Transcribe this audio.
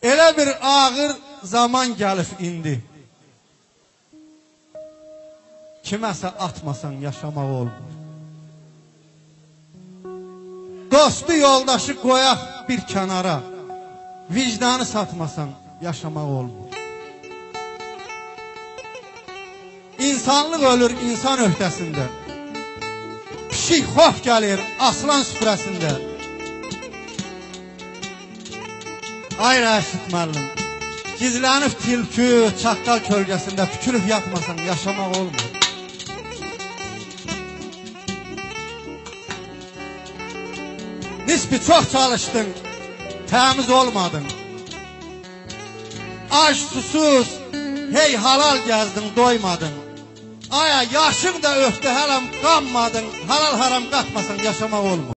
Elə bir ağır zaman gəlib indi. Kiməsə atmasan yaşamaq olmur. Dostu yoldaşı qoyaq bir kənara, vicdanı satmasan yaşamaq olmur. İnsanlıq ölür insan öhdəsində. Pişik xof gəlir aslan süfrəsində. Ay Rəşid müəllim, gizlənib tilkü çaqqal kölgəsində tükürüb yatmasan yaşamaq olmur. Nisbi çox çalışdın, təmiz olmadın. Ac susuz, hey halal gəzdin, doymadın. Aya yaşın da öftü, hələm qanmadın, halal haram qatmasan yaşamaq olmur.